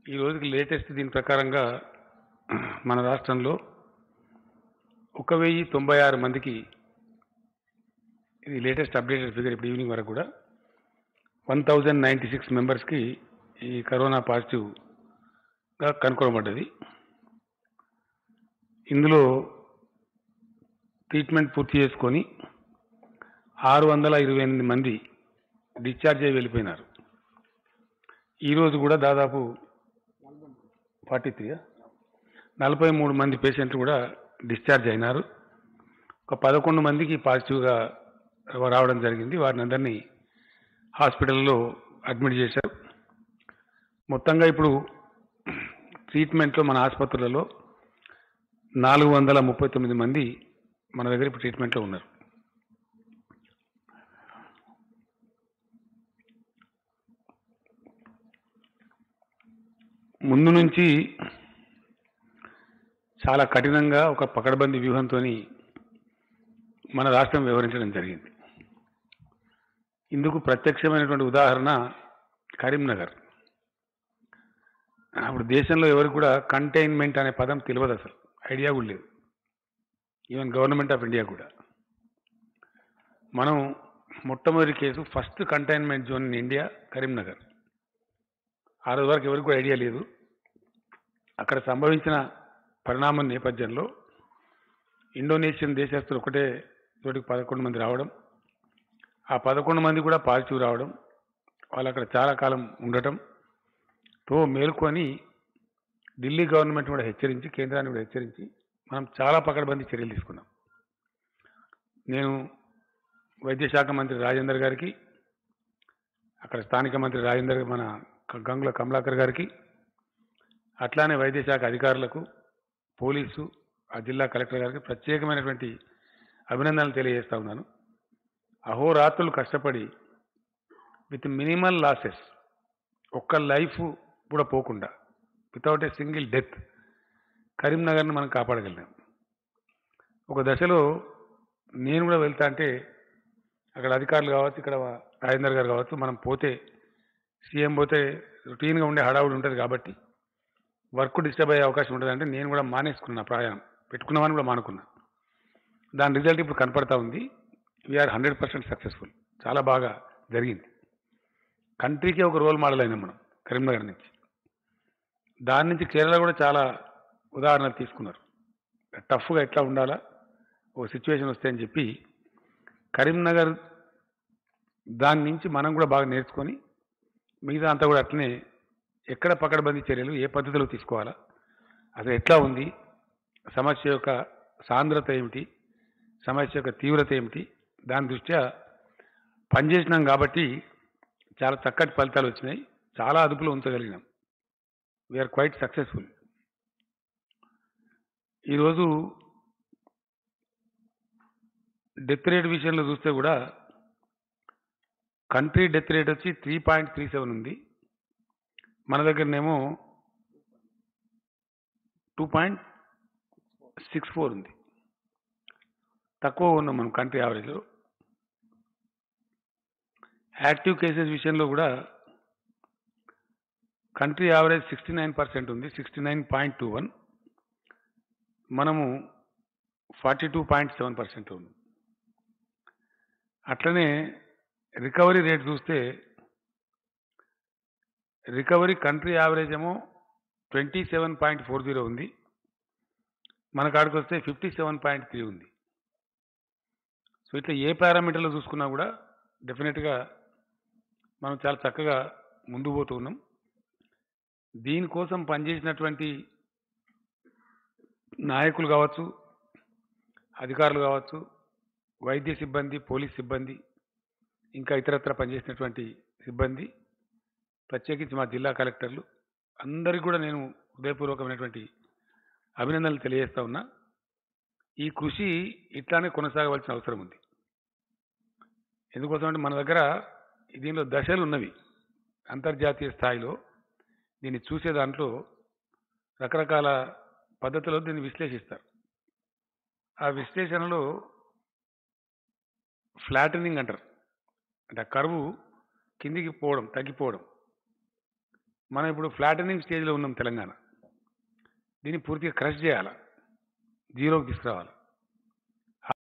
ఈ రోజుకి లేటెస్ట్ దీని ప్రకారంగా మన రాష్ట్రంలో 1096 మందికి, ఇది లేటెస్ట్ అప్డేటెడ్ ఫిగర్ ఇప్పుడు ఈవినింగ్ వరకు కూడా 1096 మెంబర్స్కి ఈ కరోనా పాజిటివ్గా కనుగొనబడ్డది. ఇందులో ట్రీట్మెంట్ పూర్తి చేసుకొని 628 మంది డిశ్చార్జ్ అయ్యి వెళ్ళిపోయినారు. ఈరోజు కూడా దాదాపు 43 మంది పేషెంట్లు కూడా డిశ్చార్జ్ అయినారు. ఒక 11 మందికి పాజిటివ్గా రావడం జరిగింది. వారిని అందరినీ హాస్పిటల్లో అడ్మిట్ చేశారు. మొత్తంగా ఇప్పుడు ట్రీట్మెంట్లో మన ఆసుపత్రులలో 439 మంది మన దగ్గర ఇప్పుడు ట్రీట్మెంట్లో ఉన్నారు. ముందు నుంచి చాలా కఠినంగా ఒక పకడ్బందీ వ్యూహంతో మన రాష్ట్రం వ్యవహరించడం జరిగింది. ఇందుకు ప్రత్యక్షమైనటువంటి ఉదాహరణ కరీంనగర్. అప్పుడు దేశంలో ఎవరికి కూడా కంటైన్మెంట్ అనే పదం తెలియదు, అసలు ఐడియా కూడా లేదు. ఈవెన్ గవర్నమెంట్ ఆఫ్ ఇండియా కూడా. మనం మొట్టమొదటి case first containment zone in India Karimnagar. ఆ రోజు వరకు ఎవరికి కూడా ఐడియా లేదు. అక్కడ సంభవించిన పరిణామం నేపథ్యంలో ఇండోనేషియన్ దేశస్తులు ఒకటే చోటికి 11 మంది రావడం, ఆ 11 మంది కూడా పాజిటివ్ రావడం, వాళ్ళు అక్కడ చాలా కాలం ఉండటంతో మేల్కొని ఢిల్లీ గవర్నమెంట్ కూడా హెచ్చరించి, కేంద్రాన్ని కూడా హెచ్చరించి మనం చాలా పకడ్బందీ చర్యలు తీసుకున్నాం. నేను వైద్య శాఖ మంత్రి రాజేందర్ గారికి, అక్కడ స్థానిక మంత్రి రాజేందర్, మన గంగుల కమలాకర్ గారికి, అట్లానే వైద్య శాఖ అధికారులకు, పోలీసు, ఆ జిల్లా కలెక్టర్ గారికి ప్రత్యేకమైనటువంటి అభినందనలు తెలియజేస్తా ఉన్నాను. అహోరాత్రులు కష్టపడి విత్ మినిమల్ లాసెస్, ఒక్క లైఫ్ కూడా పోకుండా, వితౌట్ ఏ సింగిల్ డెత్ కరీంనగర్ని మనం కాపాడగలిగాం. ఒక దశలో నేను కూడా వెళ్తా అంటే అక్కడ అధికారులు కావచ్చు, ఇక్కడ రాజేందర్ గారు కావచ్చు, మనం పోతే సీఎం పోతే రొటీన్గా ఉండే హడావుడి ఉంటుంది కాబట్టి వర్క్ డిస్టర్బ్ అయ్యే అవకాశం ఉంటుంది. అంటే నేను కూడా మానేసుకున్నా, ప్రయాణం పెట్టుకున్నామని కూడా మానుకున్నా. దాని రిజల్ట్ ఇప్పుడు కనపడతా ఉంది. We are 100% successful. చాలా బాగా జరిగింది. కంట్రీకే ఒక రోల్ మోడల్ అయినాం మనం కరీంనగర్ నుంచి. దాని నుంచి కేరళ కూడా చాలా ఉదాహరణలు తీసుకున్నారు. టఫ్గా ఎట్లా ఉండాలా ఒక సిచ్యువేషన్ వస్తే అని చెప్పి కరీంనగర్ దాని నుంచి మనం కూడా బాగా నేర్చుకొని మిగతా అంతా కూడా అట్లనే ఎక్కడ పకడ్బందీ చర్యలు ఏ పద్ధతిలో తీసుకోవాలా, అసలు ఎట్లా ఉంది, సమస్య యొక్క సాంద్రత ఏమిటి, సమస్య యొక్క తీవ్రత ఏమిటి, దాని దృష్ట్యా పనిచేసినాం కాబట్టి చాలా చక్కటి ఫలితాలు వచ్చినాయి. చాలా అదుపులో ఉంచగలిగినాం. We are quite successful. ఈరోజు డెత్ రేట్ విషయంలో చూస్తే కూడా కంట్రీ డెత్ రేట్ వచ్చి 3.37 ఉంది. మన దగ్గరనేమో 2.64 ఉంది. తక్కువ ఉన్నాం మనం కంట్రీ యావరేజ్లో. యాక్టివ్ కేసెస్ విషయంలో కూడా కంట్రీ యావరేజ్ 69% ఉంది, 69.21. మనము 42.7% ఉంది. అట్లనే రికవరీ రేట్ చూస్తే రికవరీ కంట్రీ యావరేజ్ ఏమో 27.40 ఉంది, మన కాడికి వస్తే 57.3 ఉంది. సో ఇట్లా ఏ పారామీటర్లో చూసుకున్నా కూడా డెఫినెట్గా మనం చాలా చక్కగా ముందు పోతూ ఉన్నాం. దీనికోసం పనిచేసినటువంటి నాయకులు కావచ్చు, అధికారులు కావచ్చు, వైద్య సిబ్బంది, పోలీస్ సిబ్బంది, ఇంకా ఇతరత్ర పనిచేసినటువంటి సిబ్బంది, ప్రత్యేకించి మా జిల్లా కలెక్టర్లు అందరికీ కూడా నేను హృదయపూర్వకమైనటువంటి అభినందనలు తెలియజేస్తా ఉన్నా. ఈ కృషి ఇట్లానే కొనసాగవలసిన అవసరం ఉంది. ఎందుకోసం అంటే మన దగ్గర దీనిలో దశలు ఉన్నవి. అంతర్జాతీయ స్థాయిలో దీన్ని చూసే దాంట్లో రకరకాల పద్ధతుల్లో దీన్ని విశ్లేషిస్తారు. ఆ విశ్లేషణలో ఫ్లాటనింగ్ అంటారు, అంటే ఆ కర్వ్ కిందికి పోవడం, తగ్గిపోవడం. మనం ఇప్పుడు ఫ్లాటనింగ్ స్టేజ్లో ఉన్నాం తెలంగాణ. దీన్ని పూర్తిగా క్రష్ చేయాలి, జీరోకి తీసుకురావాలి.